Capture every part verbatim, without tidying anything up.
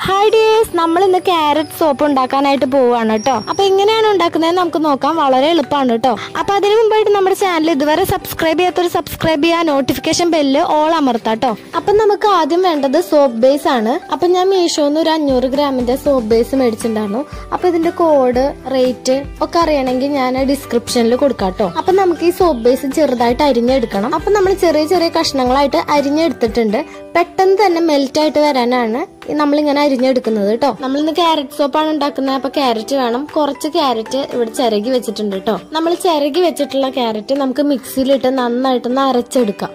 Hi dears, നമ്മൾ ഇന്ന് carrot soap ഉണ്ടാക്കാനായിട്ട് പോവാണ് കേട്ടോ. അപ്പൊ എങ്ങനെയാണ് ഉണ്ടാക്കുന്നത് നമുക്ക് നോക്കാം. വളരെ എളുപ്പമാണ് കേട്ടോ. അപ്പൊ അതിനു മുമ്പായിട്ട് നമ്മുടെ ചാനൽ ഇതുവരെ സബ്സ്ക്രൈബ് ചെയ്യാത്തൊരു സബ്സ്ക്രൈബ് ചെയ്യുക, നോട്ടിഫിക്കേഷൻ ബെല്ല് ഓൾ അമർത്താം കേട്ടോ. അപ്പൊ നമുക്ക് ആദ്യം വേണ്ടത് സോപ്പ് ബേസ് ആണ്. അപ്പൊ ഞാൻ മീഷോന്ന് ഒരു അഞ്ഞൂറ് ഗ്രാമിന്റെ സോപ്പ് ബേസ് മേടിച്ചിട്ടുണ്ടായിരുന്നു. അപ്പൊ ഇതിന്റെ കോഡ് റേറ്റ് ഒക്കെ അറിയണമെങ്കിൽ ഞാൻ ഡിസ്ക്രിപ്ഷനിൽ കൊടുക്കാം കേട്ടോ. അപ്പൊ നമുക്ക് ഈ സോപ്പ് ബേസ് ചെറുതായിട്ട് അരിഞ്ഞെടുക്കണം. അപ്പൊ നമ്മൾ ചെറിയ ചെറിയ കഷ്ണങ്ങളായിട്ട് അരിഞ്ഞെടുത്തിട്ടുണ്ട്. പെട്ടെന്ന് തന്നെ മെൽറ്റ് ആയിട്ട് വരാനാണ് നമ്മളിങ്ങനെ അരിഞ്ഞെടുക്കുന്നത് കേട്ടോ. നമ്മളിന്ന് ക്യാരറ്റ് സോപ്പാണ് ഉണ്ടാക്കുന്നത്. അപ്പൊ ക്യാരറ്റ് വേണം. കുറച്ച് ക്യാരറ്റ് ഇവിടെ ചിരകി വെച്ചിട്ടുണ്ട് കേട്ടോ. നമ്മൾ ചിരകി വെച്ചിട്ടുള്ള ക്യാരറ്റ് നമുക്ക് മിക്സിയിലിട്ട് നന്നായിട്ടൊന്ന് അരച്ചെടുക്കാം.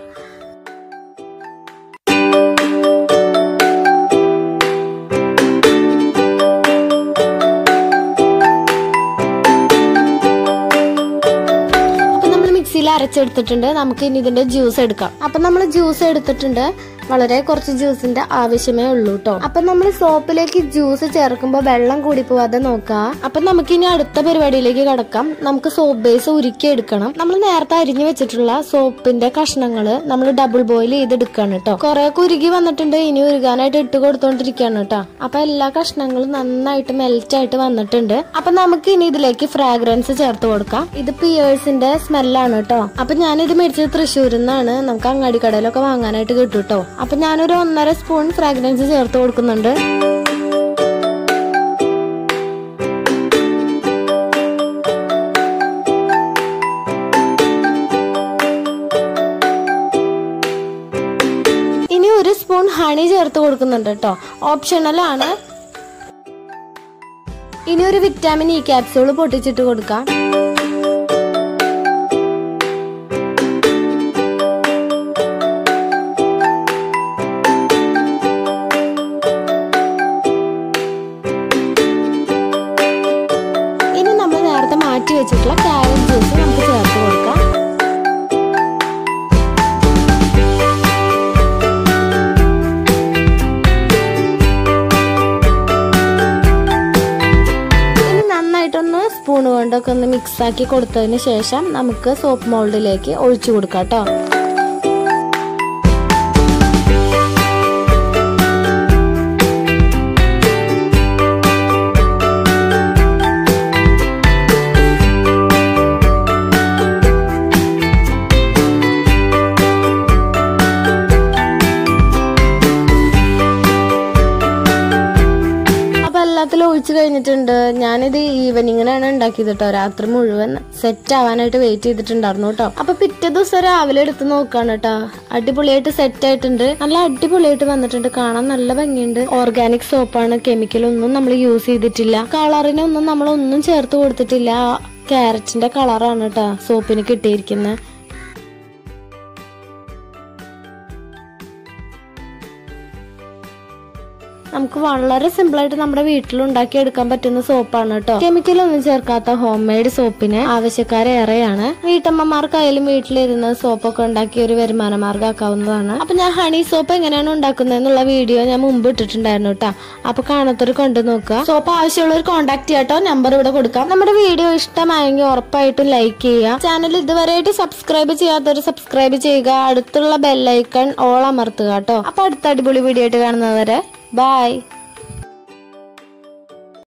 അപ്പൊ നമ്മൾ മിക്സിയിൽ അരച്ചെടുത്തിട്ടുണ്ട്. നമുക്ക് ഇനി ഇതിന്റെ ജ്യൂസ് എടുക്കാം. അപ്പൊ നമ്മൾ ജ്യൂസ് എടുത്തിട്ടുണ്ട്. വളരെ കുറച്ച് ജ്യൂസിന്റെ ആവശ്യമേ ഉള്ളൂ കേട്ടോ. അപ്പൊ നമ്മൾ സോപ്പിലേക്ക് ജ്യൂസ് ചേർക്കുമ്പോൾ വെള്ളം കൂടി പോവാതെ നോക്കുക. അപ്പൊ നമുക്ക് ഇനി അടുത്ത പരിപാടിയിലേക്ക് കടക്കാം. നമുക്ക് സോപ്പ് ബേസ് ഉരുക്കി എടുക്കണം. നമ്മൾ നേരത്തെ അരിഞ്ഞു വെച്ചിട്ടുള്ള സോപ്പിന്റെ കഷ്ണങ്ങള് നമ്മൾ ഡബിൾ ബോയിൽ ചെയ്തെടുക്കാണ് കേട്ടോ. കുറെ ഉരുകി വന്നിട്ടുണ്ട്. ഇനി ഉരുകാനായിട്ട് ഇട്ട് കൊടുത്തോണ്ടിരിക്കുകയാണ് കേട്ടോ. അപ്പൊ എല്ലാ കഷ്ണങ്ങളും നന്നായിട്ട് മെൽറ്റ് ആയിട്ട് വന്നിട്ടുണ്ട്. അപ്പൊ നമുക്ക് ഇനി ഇതിലേക്ക് ഫ്രാഗ്രൻസ് ചേർത്ത് കൊടുക്കാം. ഇത് പിയേഴ്സിന്റെ സ്മെല്ലാണ് കേട്ടോ. അപ്പൊ ഞാനിത് മേടിച്ചത് തൃശ്ശൂരിൽ നിന്നാണ്. നമുക്ക് അങ്ങാടി കടയിലൊക്കെ വാങ്ങാനായിട്ട് കിട്ടും കേട്ടോ. അപ്പൊ ഞാനൊരു ഒന്നര സ്പൂൺ ഫ്രാഗ്രൻസ് ചേർത്ത് കൊടുക്കുന്നുണ്ട്. ഇനി ഒരു സ്പൂൺ ഹണി ചേർത്ത് കൊടുക്കുന്നുണ്ട് കേട്ടോ. ഓപ്ഷണൽ ആണ്. ഇനി ഒരു വിറ്റാമിൻ ഇ ക്യാപ്സ്യൂൾ പൊട്ടിച്ചിട്ട് കൊടുക്കാം. മാറ്റി വെച്ചിട്ടുള്ള ക്യാരറ്റ് ജ്യൂസ് നമുക്ക് ചേർത്ത് കൊടുക്കാം. ഇനി നന്നായിട്ടൊന്ന് സ്പൂൺ കൊണ്ടൊക്കെ ഒന്ന് മിക്സ് ആക്കി കൊടുത്തതിന് ശേഷം നമുക്ക് സോപ്പ് മോൾഡിലേക്ക് ഒഴിച്ചു കൊടുക്കാം കേട്ടോ. എല്ലാത്തിലും ഒഴിച്ചു കഴിഞ്ഞിട്ടുണ്ട്. ഞാനിത് ഈവനിങ്ങിനാണ് ഉണ്ടാക്കിയത് കേട്ടോ. രാത്രി മുഴുവൻ സെറ്റ് ആവാനായിട്ട് വെയിറ്റ് ചെയ്തിട്ടുണ്ടായിരുന്നു കേട്ടോ. അപ്പൊ പിറ്റേ ദിവസം രാവിലെ എടുത്ത് നോക്കാണ് കേട്ടോ. അടിപൊളിയായിട്ട് സെറ്റ് ആയിട്ടുണ്ട്. നല്ല അടിപൊളിയായിട്ട് വന്നിട്ടുണ്ട്. കാണാൻ നല്ല ഭംഗിയുണ്ട്. ഓർഗാനിക് സോപ്പാണ്. കെമിക്കലൊന്നും നമ്മൾ യൂസ് ചെയ്തിട്ടില്ല. കളറിനൊന്നും നമ്മളൊന്നും ചേർത്ത് കൊടുത്തിട്ടില്ല. ക്യാരറ്റിന്റെ കളറാണ് കേട്ടോ സോപ്പിന് കിട്ടിയിരിക്കുന്നത്. നമുക്ക് വളരെ സിമ്പിൾ ആയിട്ട് നമ്മുടെ വീട്ടിൽ ഉണ്ടാക്കി എടുക്കാൻ പറ്റുന്ന സോപ്പാണ് കേട്ടോ. കെമിക്കലൊന്നും ചേർക്കാത്ത ഹോം മെയ്ഡ് സോപ്പിന് ആവശ്യക്കാരേറെയാണ്. വീട്ടമ്മമാർക്കായാലും വീട്ടിലിരുന്ന് സോപ്പൊക്കെ ഉണ്ടാക്കി ഒരു വരുമാന മാർഗം ആക്കാവുന്നതാണ്. അപ്പൊ ഞാൻ ഹണി സോപ്പ് എങ്ങനെയാണ് ഉണ്ടാക്കുന്നതെന്നുള്ള വീഡിയോ ഞാൻ മുമ്പ് ഇട്ടിട്ടുണ്ടായിരുന്നു കേട്ടോ. അപ്പൊ കാണാത്തൊരു കണ്ടു നോക്കുക. സോപ്പ് ആവശ്യമുള്ളവർ കോൺടാക്ട് ചെയ്യാട്ടോ. നമ്പർ ഇവിടെ കൊടുക്കാം. നമ്മുടെ വീഡിയോ ഇഷ്ടമായെങ്കിൽ ഉറപ്പായിട്ടും ലൈക്ക് ചെയ്യുക. ചാനൽ ഇതുവരെയായിട്ട് സബ്സ്ക്രൈബ് ചെയ്യാത്തവർ സബ്സ്ക്രൈബ് ചെയ്യുക. അടുത്തുള്ള ബെല്ലൈക്കൺ ഓൾ അമർത്തുക കേട്ടോ. അപ്പൊ അടുത്ത അടിപൊളി വീഡിയോ ആയിട്ട് കാണുന്നവരെ ബൈ.